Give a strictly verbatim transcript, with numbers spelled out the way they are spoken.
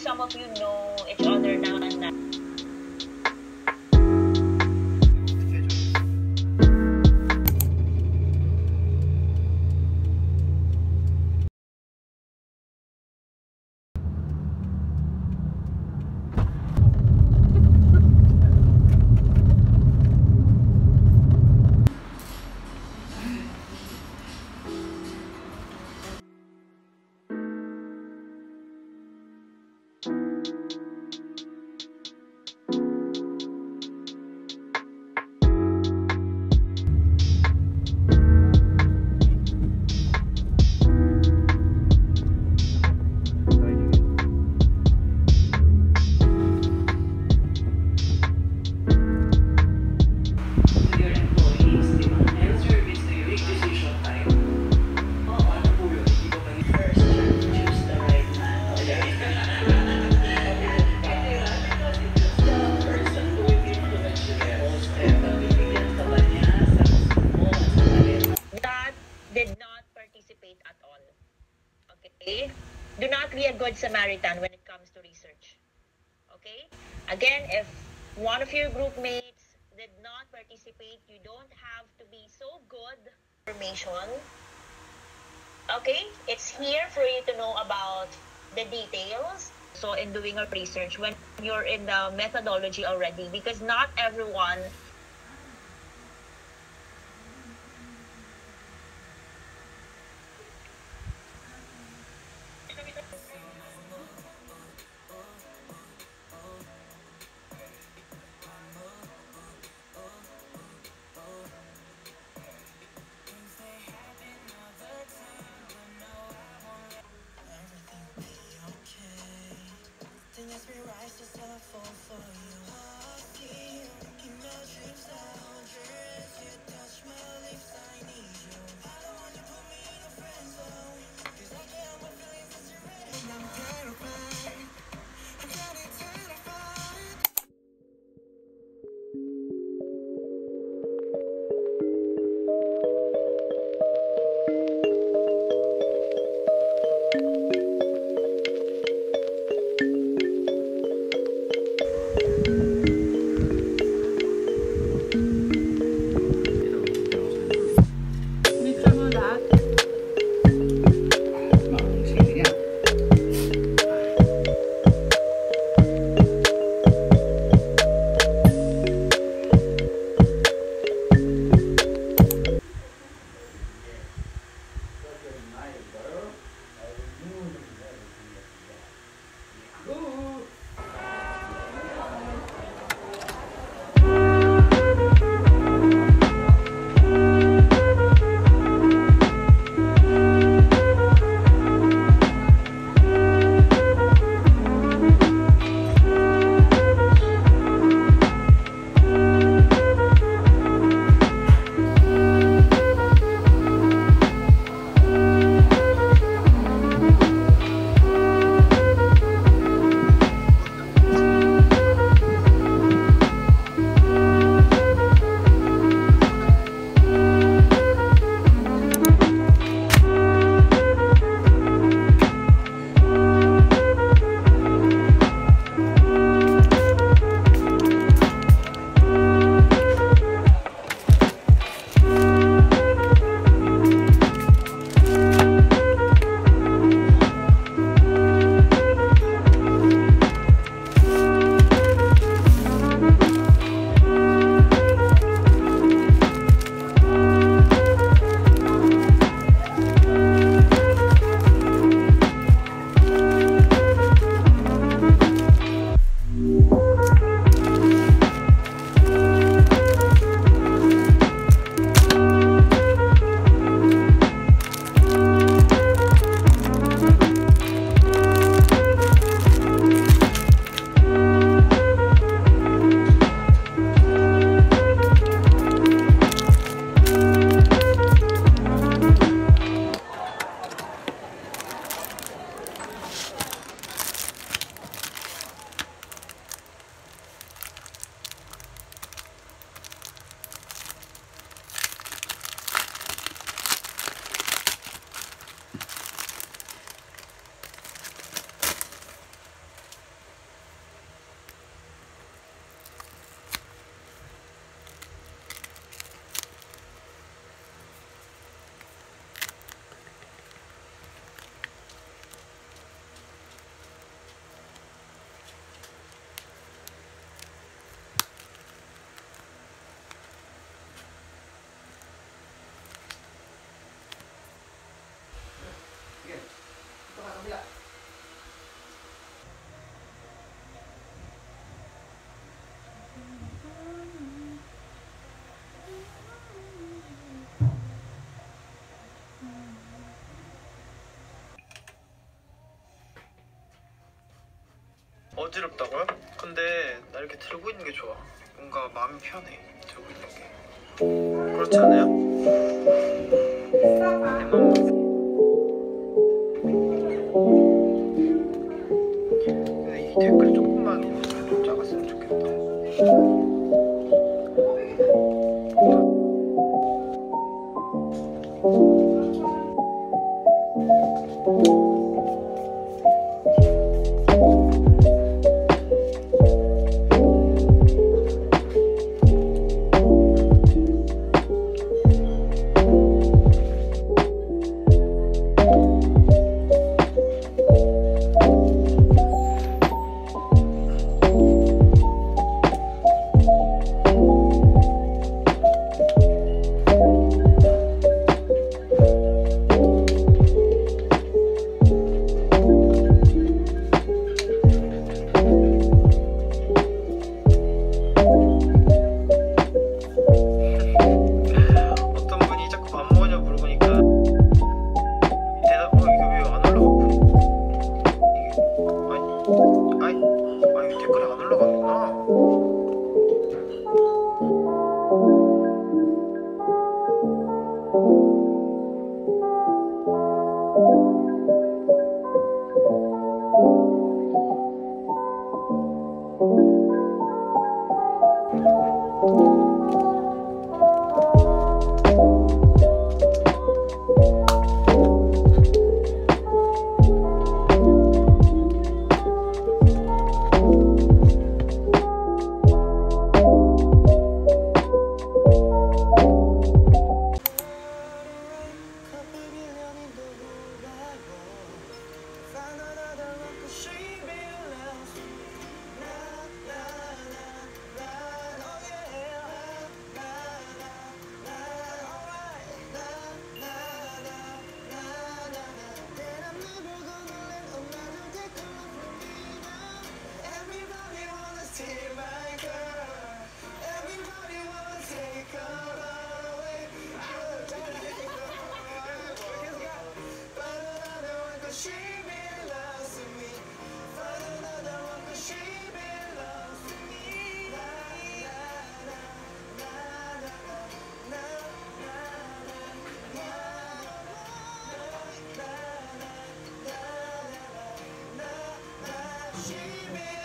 some of you know each other na na did not participate at all. Okay? Do not be a good Samaritan when it comes to research. Okay? Again, if one of your group mates did not participate, you don't have to be so good information. Okay? It's here for you to know about the details. So in doing our research, when you're in the methodology already, because not everyone Let's rewrite yourself for you. 어지럽다고요? 근데 나 이렇게 들고 있는 게 좋아. 뭔가 마음이 편해. 들고 있는 게. 그렇지 않아요? 내 마음. 근데 이 댓글이 조금만 좀 작았으면 좋겠다. She